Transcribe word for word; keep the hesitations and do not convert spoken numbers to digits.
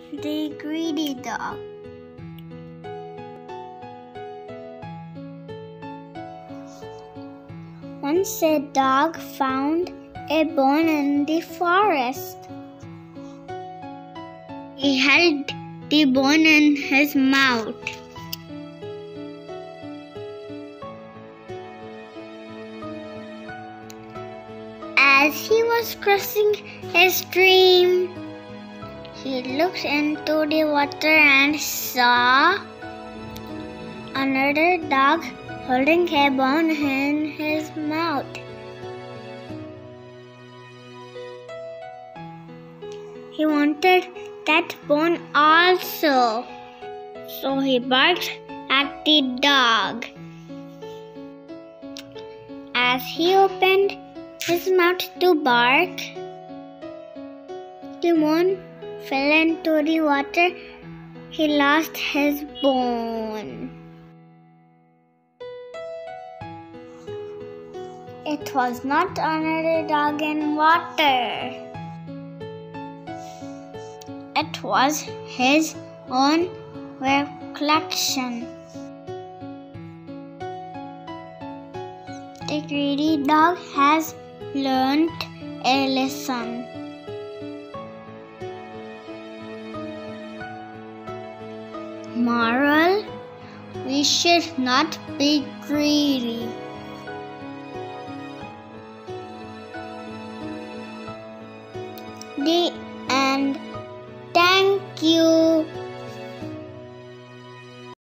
The greedy dog. Once a dog found a bone in the forest. He held the bone in his mouth. As he was crossing a stream, he looked into the water and saw another dog holding a bone in his mouth. He wanted that bone also, so he barked at the dog. As he opened his mouth to bark, the bone fell into the water. He lost his bone. It was not another dog in water. It was his own recollection. The greedy dog has learned a lesson. Moral: we should not be greedy. The